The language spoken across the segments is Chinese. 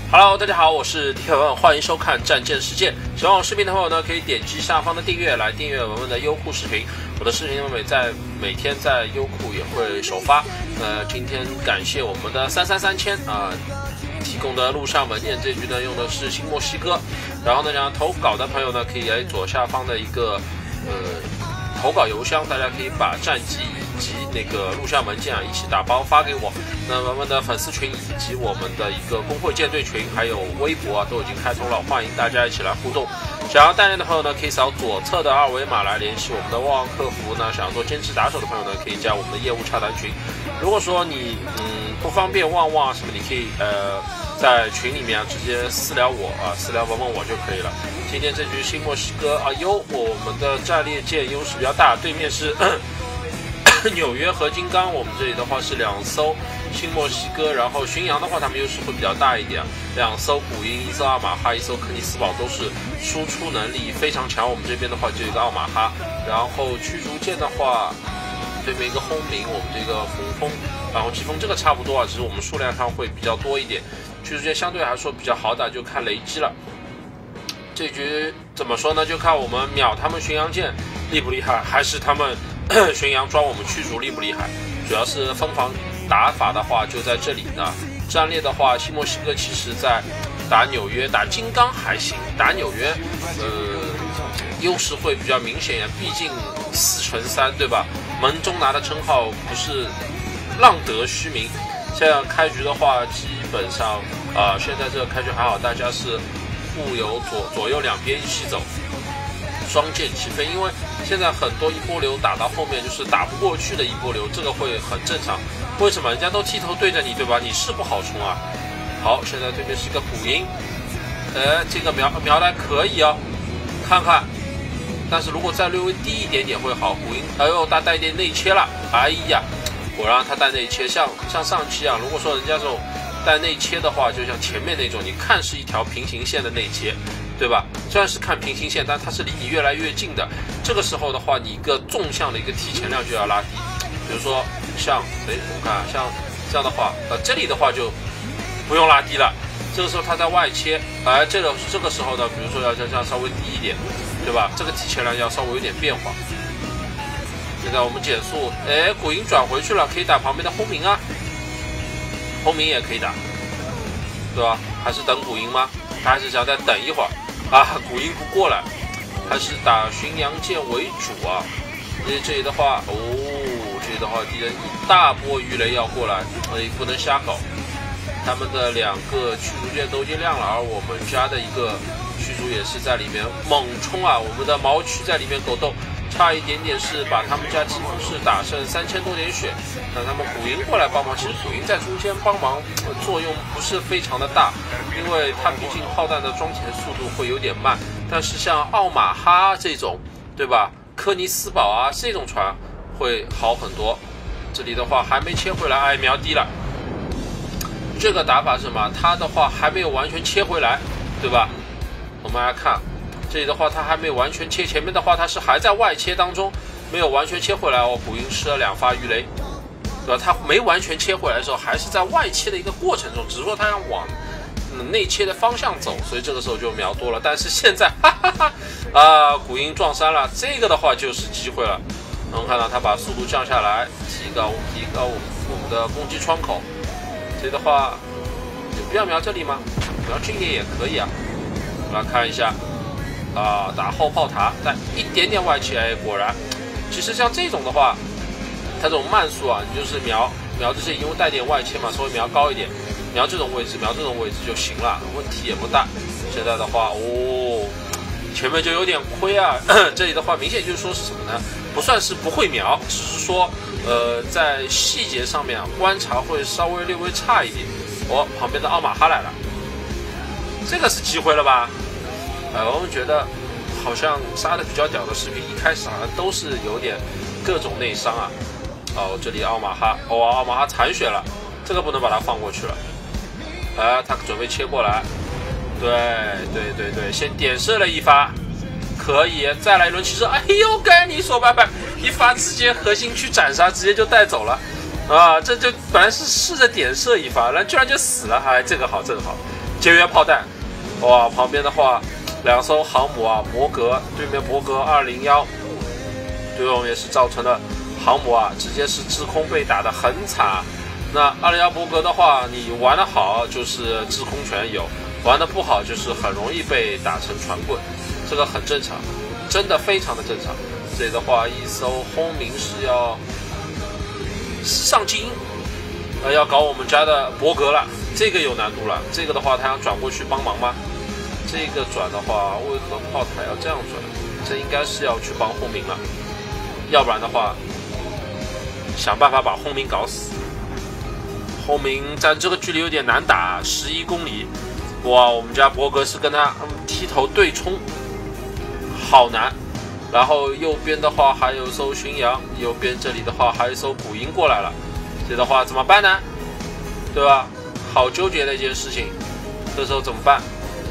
Hello， 大家好，我是迪克文，欢迎收看《战舰世界》。喜欢我视频的朋友呢，可以点击下方的订阅来订阅文文的优酷视频。我的视频每天在优酷也会首发。今天感谢我们的333啊提供的陆上门店，这局呢用的是新墨西哥。然后呢，想投稿的朋友呢，可以来左下方的一个投稿邮箱，大家可以把战绩以及那个录像文件一起打包发给我。那文文的粉丝群以及我们的一个工会舰队群，还有微博都已经开通了，欢迎大家一起来互动。想要代练的朋友呢，可以扫左侧的二维码来联系我们的旺旺客服呢。想要做兼职打手的朋友呢，可以加我们的业务洽谈群。如果说你不方便旺旺什么，你可以在群里面直接私聊我私聊文文我就可以了。今天这局新墨西哥我们的战列舰优势比较大，对面是纽约和金刚，我们这里的话是2艘新墨西哥，然后巡洋的话他们优势会比较大一点，2艘古鹰，1艘奥马哈，1艘科尼斯堡都是输出能力非常强。我们这边的话就有一个奥马哈，然后驱逐舰的话对面一个轰鸣，我们这个风，然后疾风这个差不多只是我们数量上会比较多一点，驱逐舰相对来说比较好打，就看雷击了。这局怎么说呢？就看我们秒他们巡洋舰厉不厉害，还是他们巡洋抓我们驱逐厉不厉害。主要是分防打法的话就在这里呢。战略的话，新墨西哥其实在打纽约、打金刚还行，打纽约优势会比较明显呀，毕竟4×3对吧？门中拿的称号不是浪得虚名。像开局的话，基本上现在这个开局还好，大家是互有左右两边一起走，双剑齐飞。因为现在很多一波流打到后面就是打不过去的一波流，这个会很正常。为什么？人家都剃头对着你，对吧？你是不好冲啊。好，现在对面是一个古鹰，这个瞄的可以看看。但是如果再略微低一点点会好。古鹰，他带一点内切了，哎呀，果然他带内切，像上期如果说人家这种带内切的话，就像前面那种，你看是一条平行线的内切，对吧？虽然是看平行线，但它是离你越来越近的。这个时候的话，你一个纵向的一个提前量就要拉低。比如说像我们看像这样的话，这里的话就不用拉低了。这个时候它在外切，这个时候呢，比如说要这样稍微低一点，对吧？这个提前量要稍微有点变化。现在我们减速，古鹰转回去了，可以打旁边的轰鸣轰鸣也可以打，对吧？还是等古鹰吗？他还是想再等一会儿古鹰不过来，还是打巡洋舰为主这里的话，敌人一大波鱼雷要过来，不能瞎搞。他们的2个驱逐舰都已经亮了，而我们家的一个驱逐也是在里面猛冲我们的毛驱在里面狗斗。差一点点是把他们家几乎是打剩3000多点血，那他们古鹰过来帮忙，其实古鹰在中间帮忙作用不是非常的大，因为它毕竟炮弹的装填速度会有点慢。但是像奥马哈这种，对吧？科尼斯堡这种船会好很多。这里的话还没切回来，瞄低了。这个打法是什么？它的话还没有完全切回来，对吧？我们来看。这里的话，它还没有完全切，前面的话它是还在外切当中，没有完全切回来古鹰吃了2发鱼雷，对吧？它没完全切回来的时候，还是在外切的一个过程中，只是说它要往内切的方向走，所以这个时候就瞄多了。但是现在，古鹰撞山了，这个的话就是机会了。我们看到它把速度降下来，提高我们的攻击窗口。这里的话，有必要瞄这里吗？瞄近点也可以我们来看一下。打后炮塔，但一点点外切，果然，其实像这种的话，它这种慢速你就是瞄这些，因为带点外切嘛，稍微瞄高一点，瞄这种位置就行了，问题也不大。现在的话，前面就有点亏这里的话，明显就是说是什么呢？不算是不会瞄，只是说在细节上面观察会稍微略微差一点。旁边的奥马哈来了，这个是机会了吧？我们觉得好像杀的比较屌的视频，一开始好像都是有点各种内伤这里奥马哈，奥马哈残血了，这个不能把它放过去了。他准备切过来，对，先点射了一发，可以再来一轮骑射。该你说拜拜，一发直接核心区斩杀，直接就带走了。这就本来是试着点射一发，然后居然就死了。这个好， 节约炮弹。哇，旁边的话2艘航母啊，伯格对面伯格201，对我们也是造成了航母啊直接是制空被打得很惨。那201伯格的话，你玩得好就是制空权有，玩得不好就是很容易被打成船棍，这个很正常，真的非常的正常。这里的话，一艘轰鸣是要上精英，要搞我们家的伯格了，这个有难度了。这个的话，他想转过去帮忙吗？这个转的话，为何炮台要这样转？这应该是要去帮轰鸣了，要不然的话，想办法把轰鸣搞死。轰鸣在这个距离有点难打，11公里。哇，我们家伯格是跟他踢头对冲，好难。然后右边的话还有一艘巡洋，右边这里的话还有一艘古营过来了，这的话怎么办呢？对吧？好纠结的一件事情，这时候怎么办？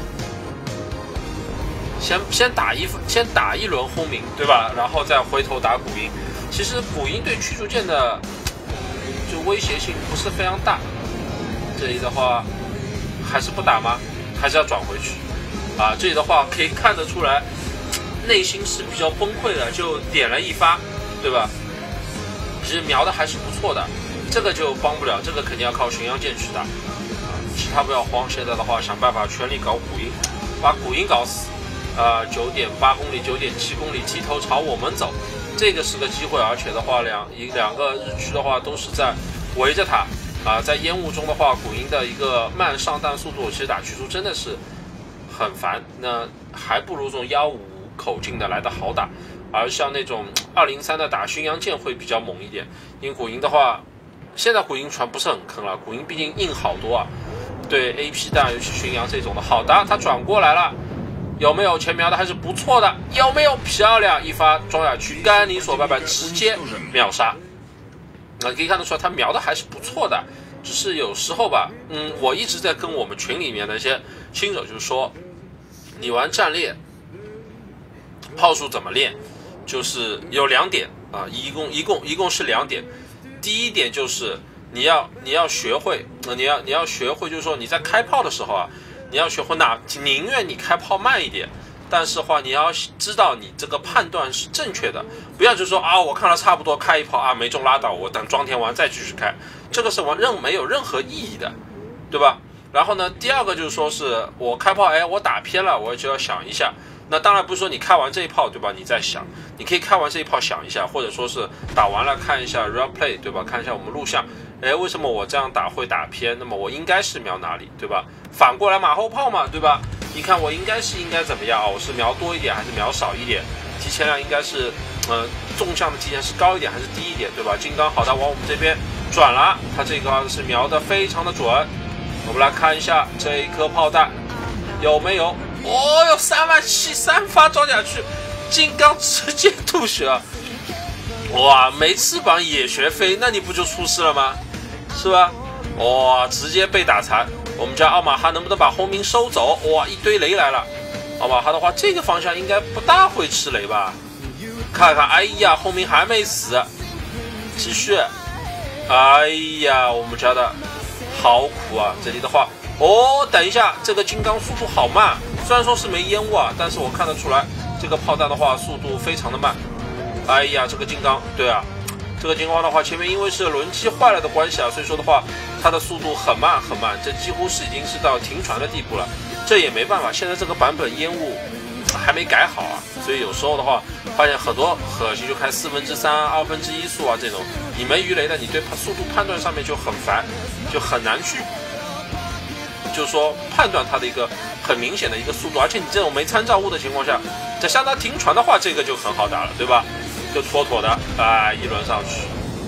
先打一轮轰鸣，对吧？然后再回头打古营。其实古营对驱逐舰的就威胁性不是非常大。这里的话还是不打吗？还是要转回去啊？这里的话可以看得出来，内心是比较崩溃的，就点了一发，对吧？其实瞄的还是不错的，这个就帮不了，这个肯定要靠巡洋舰去打。其他不要慌，现在的话想办法全力搞古营，把古营搞死。9.8公里、9.7公里机头朝我们走，这个是个机会，而且的话两个日区的话都是在围着它啊，在烟雾中的话，古营的一个慢上弹速度，其实打驱逐真的是很烦，那还不如这种155口径的来的好打，而像那种203的打巡洋舰会比较猛一点，因为古营的话，现在古营船不是很坑了，古营毕竟硬好多啊，对 AP 弹，尤其巡洋这种的，好的，它转过来了。有没有前瞄的还是不错的？有没有漂亮一发装下去？甘尼索拜拜，直接秒杀。可以看得出来，他瞄的还是不错的。只是有时候吧，我一直在跟我们群里面的一些新手就是说，你玩战列，炮术怎么练？就是有2点啊，一共是2点。第一点就是你要学会，你要学会，就是说你在开炮的时候啊。你要学会宁愿你开炮慢一点，但是话你要知道你这个判断是正确的，不要就是说啊我看了差不多开一炮啊没中拉倒，我等装填完再继续开，这个是没有任何意义的，对吧？然后呢，第二个就是说是我开炮，我打偏了，我就要想一下。那当然不是说你开完这一炮，对吧？你再想，你可以开完这一炮想一下，或者说是打完了看一下 real play， 对吧？看一下我们录像，为什么我这样打会打偏？那么我应该是瞄哪里，对吧？反过来马后炮嘛，对吧？你看我应该怎么样啊？我是瞄多一点还是瞄少一点？提前量应该是，纵向的提前是高一点还是低一点，对吧？金刚好的往我们这边转了，它这个是瞄的非常的准。我们来看一下这一颗炮弹有没有？哦哟，37000，3发装下去，金刚直接吐血，哇，没翅膀也学飞，那你不就出事了吗？是吧？哇，直接被打残。我们家奥马哈能不能把轰鸣收走？哇，一堆雷来了。奥马哈的话，这个方向应该不大会吃雷吧？看看，哎呀，轰鸣还没死，继续。哎呀，我们家的好苦啊！这里的话，等一下，这个金刚速度好慢，虽然说是没烟雾啊，但是我看得出来，这个炮弹的话速度非常的慢。哎呀，这个金刚，对啊，这个金刚的话，前面因为是轮机坏了的关系啊，所以说的话，它的速度很慢，这几乎是已经是到停船的地步了。这也没办法，现在这个版本烟雾还没改好啊，所以有时候的话，发现很多核心就开3/4、1/2速啊这种，你没鱼雷的，你对速度判断上面就很烦，就很难去，就是说判断它的一个很明显的一个速度，而且你这种没参照物的情况下，在相当停船的话，这个就很好打了，对吧？就妥妥的，一轮上去，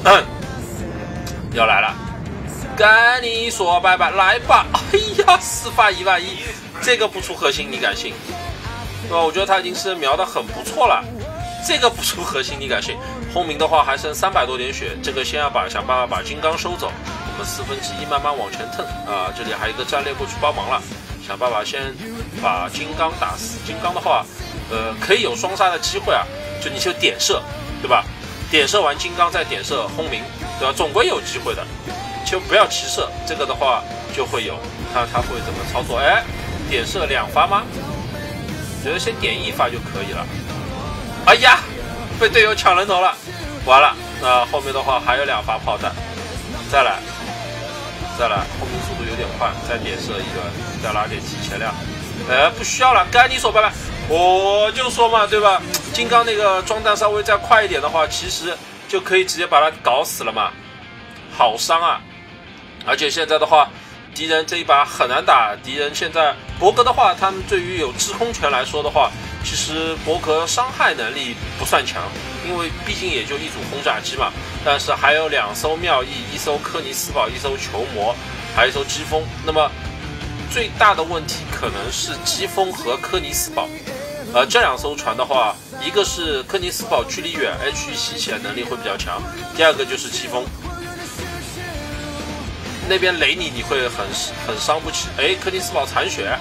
要来了，跟你说拜拜，来吧！哎呀，4发11000，这个不出核心你敢信？对吧？我觉得他已经是瞄得很不错了，这个不出核心你敢信？轰鸣的话还剩300多点血，这个先要想办法把金刚收走，我们1/4慢慢往前腾啊！这里还有一个战列过去帮忙了，想办法先把金刚打死。金刚的话，可以有双杀的机会啊，就你就点射，对吧？点射完金刚再点射轰鸣，对吧？总归有机会的，就不要齐射，这个的话就会有。 看他会怎么操作。哎，点射2发吗？觉得先点1发就可以了。哎呀，被队友抢人头了，完了。那后面的话还有2发炮弹，再来，后面速度有点快，再点射1轮，再拉点提前量。哎，不需要了，该你所拜拜。我就说嘛，对吧？金刚那个装弹稍微再快一点的话，其实就可以直接把他搞死了嘛，好伤啊！而且现在的话，敌人这一把很难打。敌人现在博格的话，他们对于有制空权来说的话，其实博格伤害能力不算强，因为毕竟也就1组轰炸机嘛。但是还有2艘妙翼，1艘科尼斯堡，1艘球魔，还有1艘疾风。那么最大的问题可能是疾风和科尼斯堡。这2艘船的话，一个是科尼斯堡距离远 ，HE 吸起来能力会比较强；第二个就是疾风。那边雷你会很伤不起。哎，科尼斯堡残血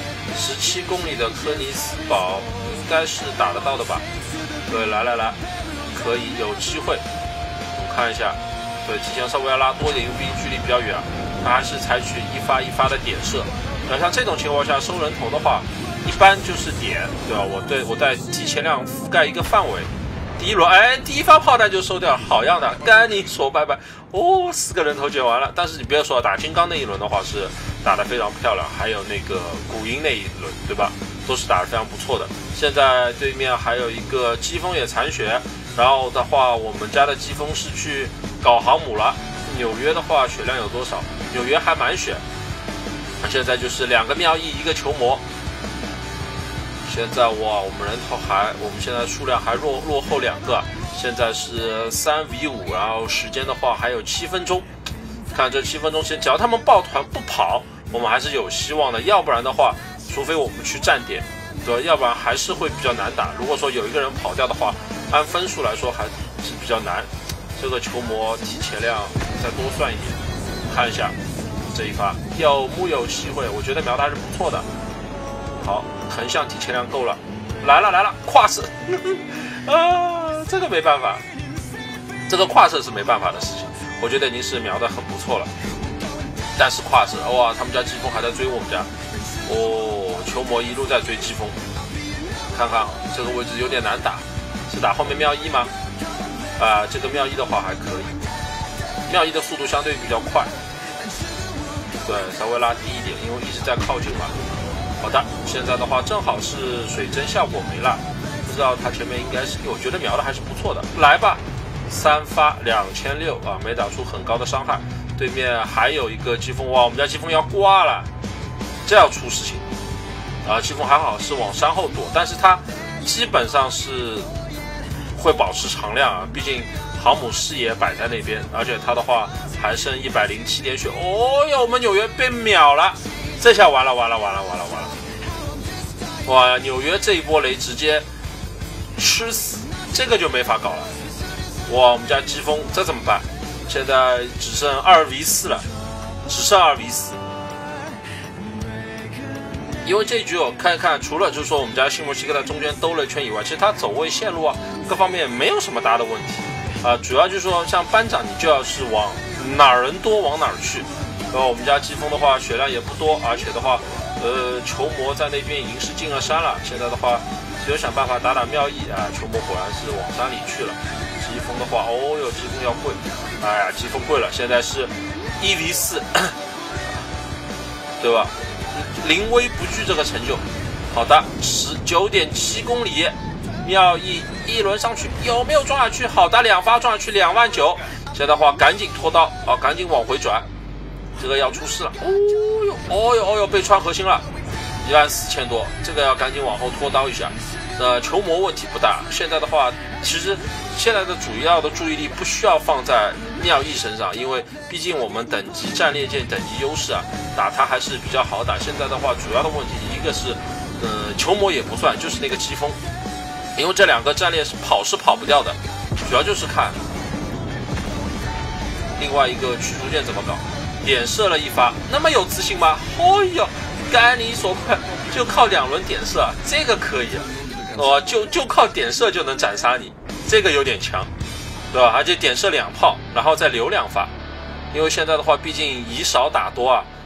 ，17公里的科尼斯堡应该是打得到的吧？对，来，可以有机会。我们看一下，对，提前稍微要拉多一点，因为毕竟距离比较远，他还是采取1发1发的点射。像这种情况下收人头的话，一般就是点，对吧？我在提前量覆盖一个范围。第1轮，哎，第1发炮弹就收掉了，好样的，该你所拜拜。哦，4个人头捡完了。但是你不要说打金刚那一轮的话是打得非常漂亮，还有那个古鹰那一轮，对吧？都是打得非常不错的。现在对面还有一个疾风也残血，然后的话，我们家的疾风是去搞航母了。纽约的话血量有多少？纽约还满血。现在就是2个妙翼，1个球魔。现在哇，我们人头我们现在数量还落后2个，现在是3v5，然后时间的话还有7分钟。看这7分钟前，只要他们抱团不跑，我们还是有希望的。要不然的话，除非我们去站点，对，要不然还是会比较难打。如果说有一个人跑掉的话，按分数来说还是比较难。这个球魔提前量再多算一点，看一下这一发有木有机会？我觉得瞄的还是不错的。好，横向提前量够了，来了，跨射这个没办法，这个跨射是没办法的事情。我觉得已经是瞄的很不错了，但是跨射，哇，他们家疾风还在追我们家。哦，球魔一路在追疾风，看看这个位置有点难打，是打后面妙翼吗？这个妙翼的话还可以，妙翼的速度相对比较快，对，稍微拉低一点，因为一直在靠近嘛。好的，现在的话正好是水针效果没了，不知道他前面应该是，我觉得瞄的还是不错的。来吧，3发2600啊，没打出很高的伤害。对面还有一个疾风，哇，我们家疾风要挂了，这要出事情啊！疾风还好是往山后躲，但是他基本上是会保持长亮啊，毕竟航母视野摆在那边，而且他的话还剩107点血。哦哟，我们纽约被秒了，这下完了！哇，纽约这一波雷直接吃死，这个就没法搞了。哇，我们家疾风这怎么办？现在只剩2v4了，只剩2v4。因为这一局我看一看，除了就是说我们家西摩西克在中间兜了一圈以外，其实他走位线路啊各方面没有什么大的问题啊，主要就是说像班长你就要是往哪儿人多往哪儿去。然后我们家疾风的话血量也不多，而且的话球魔在那边已经是进了山了，现在的话只有想办法打妙翼啊。球魔果然是往山里去了。疾风的话，哦哟，疾风要跪，哎呀，疾风跪了，现在是1v4，对吧？临危不惧这个成就。好的，19.7公里，妙翼一轮上去有没有撞下去？好的，2发撞下去29000。现在的话赶紧拖刀啊，赶紧往回转，这个要出事了。哦哟，被穿核心了，14000多，这个要赶紧往后拖刀一下。球魔问题不大，现在的话其实现在的主要的注意力不需要放在妙翼身上，因为毕竟我们等级战列舰等级优势啊，打它还是比较好打。现在的话主要的问题一个是球魔也不算，就是那个疾风，因为这2个战列是跑不掉的，主要就是看另外一个驱逐舰怎么搞。点射了1发，那么有自信吗？哦哟，该你所快，就靠2轮点射，这个可以啊，就靠点射就能斩杀你，这个有点强，对吧？而且点射2炮，然后再留2发，因为现在的话，毕竟以少打多啊，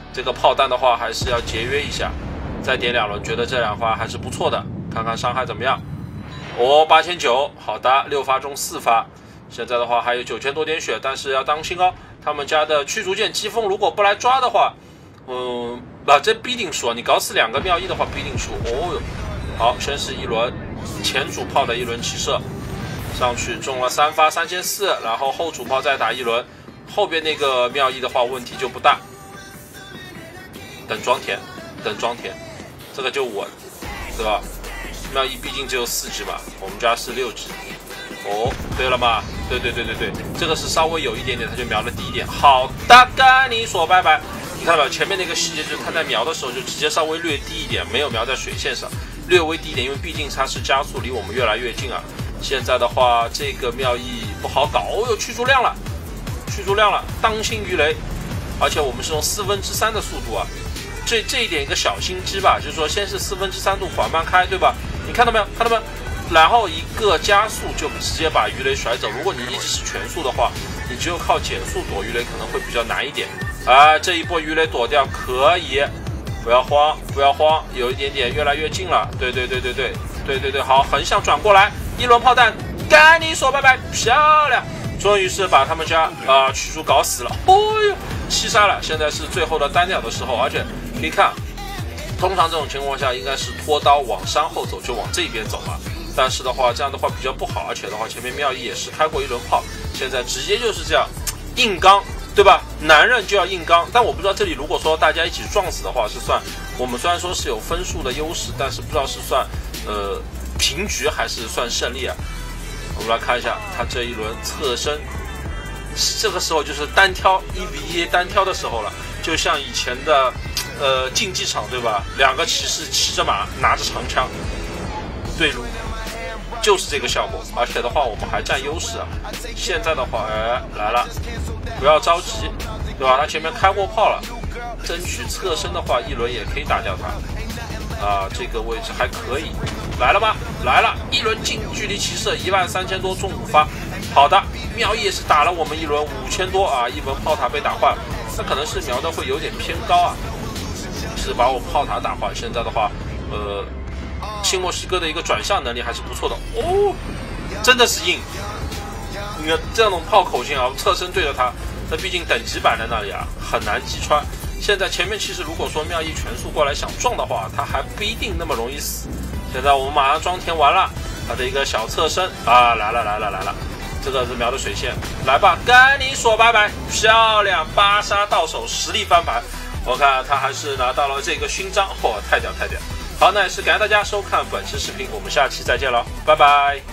这个炮弹的话还是要节约一下，再点2轮，觉得这2发还是不错的，看看伤害怎么样。哦，8900，好的，6发中4发，现在的话还有9000多点血，但是要当心哦，他们家的驱逐舰疾风如果不来抓的话，这必定输啊！你搞死2个妙意的话必定输。哦哟，好，先是一轮前主炮的一轮起射，上去中了3发3400，然后后主炮再打一轮，后边那个妙意的话问题就不大。等装填，这个就稳，对吧？妙意毕竟只有4只嘛，我们家是6只。哦，对了嘛，对，这个是稍微有一点点，他就瞄了低一点。好的，跟你说拜拜。你看到没有？前面那个细节就是他在瞄的时候就直接稍微略低一点，没有瞄在水线上，略微低一点，因为毕竟它是加速离我们越来越近啊。现在的话，这个妙意不好搞。哦哟，驱逐量了，当心鱼雷，而且我们是用3/4的速度啊。这一点一个小心机吧，就是说先是3/4度缓慢开，对吧？你看到没有？然后一个加速就直接把鱼雷甩走。如果你一直是全速的话，你只有靠减速躲鱼雷可能会比较难一点。这一波鱼雷躲掉可以，不要慌，有一点点越来越近了。对，好，横向转过来，一轮炮弹，跟你说拜拜，漂亮，终于是把他们家驱逐搞死了。哦哟，7杀了，现在是最后的单挑的时候，而且可以看，通常这种情况下应该是拖刀往山后走，就往这边走嘛。但是的话，这样的话比较不好，而且的话，前面妙意也是开过一轮炮，现在直接就是这样硬刚，对吧？男人就要硬刚。但我不知道这里如果说大家一起撞死的话，是算我们虽然说是有分数的优势，但是不知道是算平局还是算胜利啊？我们来看一下他这一轮侧身，这个时候就是单挑1v1单挑的时候了，就像以前的竞技场，对吧？2个骑士骑着马，拿着长枪对撸。就是这个效果，而且的话我们还占优势啊。现在的话，来了，不要着急，对吧？他前面开过炮了，争取侧身的话，一轮也可以打掉他。这个位置还可以，来了吗？来了，一轮近距离骑射13000多中5发，好的，妙意也是打了我们一轮5000多啊，一轮炮塔被打坏了，那可能是瞄的会有点偏高啊，是把我炮塔打坏。现在的话，新墨西哥的一个转向能力还是不错的哦，真的是硬。你看这种炮口径啊，侧身对着他，那毕竟等级摆在那里啊，很难击穿。现在前面其实如果说妙意全速过来想撞的话，他还不一定那么容易死。现在我们马上装填完了，他的一个小侧身啊，来了，这个是瞄的水线，来吧，跟你说拜拜，漂亮，8杀到手，实力翻盘。我看他还是拿到了这个勋章，太屌！好，那也是感谢大家收看本期视频，我们下期再见了，拜拜。